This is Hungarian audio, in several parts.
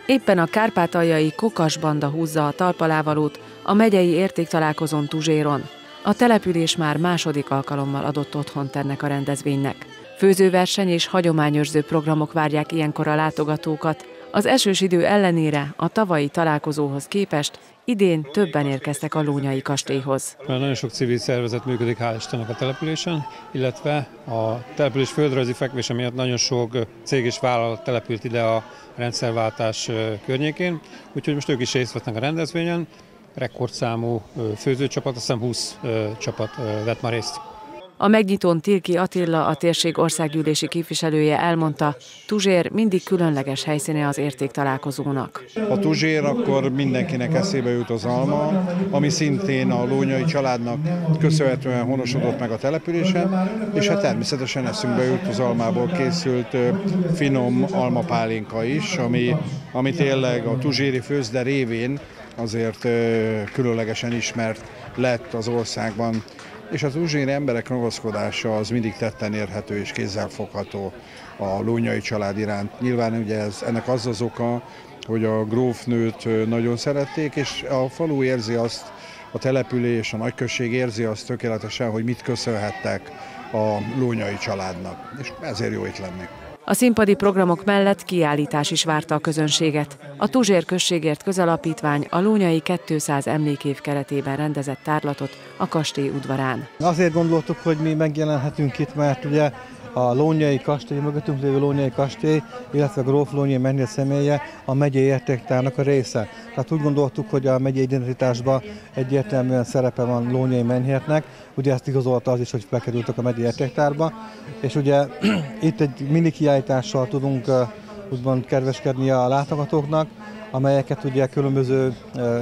Éppen a kárpátaljai Kokasbanda húzza a talpalávalót a megyei értéktalálkozón Tuzséron. A település már második alkalommal adott otthont ennek a rendezvénynek. Főzőverseny és hagyományőrző programok várják ilyenkor a látogatókat. Az esős idő ellenére a tavalyi találkozóhoz képest idén többen érkeztek a Lónyai kastélyhoz. Nagyon sok civil szervezet működik, hál' Istennek a településen, illetve a település földrajzi fekvése miatt nagyon sok cég és vállalat települt ide a rendszerváltás környékén, úgyhogy most ők is részt vesznek a rendezvényen. Rekordszámú főzőcsapat, azt hiszem 20 csapat vett már részt. A megnyitón Tilki Attila, a térség országgyűlési képviselője elmondta, Tuzsér mindig különleges helyszíne az értéktalálkozónak. A Tuzsér, akkor mindenkinek eszébe jut az alma, ami szintén a lónyai családnak köszönhetően honosodott meg a településen, és hát természetesen eszünkbe jut az almából készült finom almapálinka is, ami tényleg a tuzséri főzde révén azért különlegesen ismert lett az országban. És az tuzséri emberek ragaszkodása az mindig tetten érhető és kézzelfogható a lónyai család iránt. Nyilván ugye ennek az oka, hogy a grófnőt nagyon szerették, és a falu érzi azt, a település, a nagyközség érzi azt tökéletesen, hogy mit köszönhettek a lónyai családnak. És ezért jó itt lenni. A színpadi programok mellett kiállítás is várta a közönséget. A Tuzsér községért közalapítvány a Lónyai 200 emlékév keretében rendezett tárlatot a kastély udvarán. Azért gondoltuk, hogy mi megjelenhetünk itt, mert ugye a Lónyai kastély, mögöttünk lévő Lónyai kastély, illetve gróf Lónyai mennyei személye a megyei értéktárnak a része. Tehát úgy gondoltuk, hogy a megyei identitásban egyértelműen szerepe van Lónyai menhértnek, ugye ezt igazolta az is, hogy bekerültek a megyei értéktárba, és ugye itt egy mini kiállítással tudunk úgymond kedveskedni a látogatóknak, amelyeket ugye különböző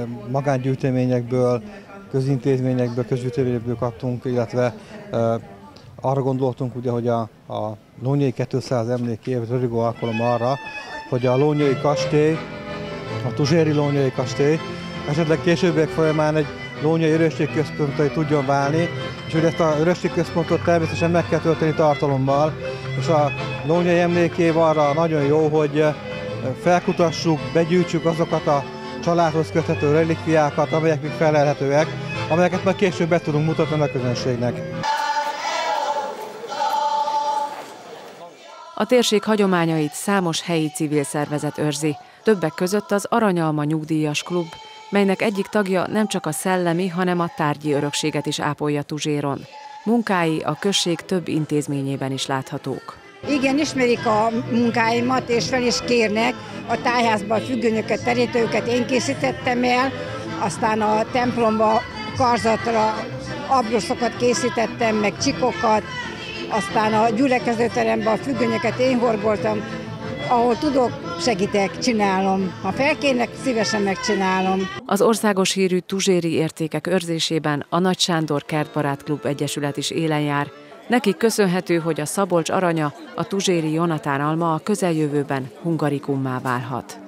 magángyűjteményekből, közintézményekből, közgyűjteményekből kaptunk, illetve arra gondoltunk, ugye, hogy a Lónyai 200 emlékév rövidgó alkalom arra, hogy a Lónyai kastély, a tuzséri Lónyai kastély esetleg későbbiek folyamán egy lónyai örökségközponttal tudjon válni, és hogy ezt az örökségközpontot természetesen meg kell tölteni tartalommal, és a Lónyai emlékév arra nagyon jó, hogy felkutassuk, begyűjtsük azokat a családhoz köthető relikviákat, amelyek még felelhetőek, amelyeket majd később be tudunk mutatni a közönségnek. A térség hagyományait számos helyi civil szervezet őrzi, többek között az Aranyalma Nyugdíjas Klub, melynek egyik tagja nem csak a szellemi, hanem a tárgyi örökséget is ápolja Tuzséron. Munkái a község több intézményében is láthatók. Igen, ismerik a munkáimat, és fel is kérnek. A tájházban a függönyöket, terítőket én készítettem el, aztán a templomba karzatra abroszokat készítettem, meg csikokat, aztán a gyülekezőteremben a függönyöket én horgoltam. Ahol tudok, segítek, csinálom. Ha felkérnek, szívesen megcsinálom. Az országos hírű tuzséri értékek őrzésében a Nagy Sándor Kertbarát Klub Egyesület is élen jár. Nekik köszönhető, hogy a Szabolcs aranya, a tuzséri Jonatán alma a közeljövőben hungarikummá válhat.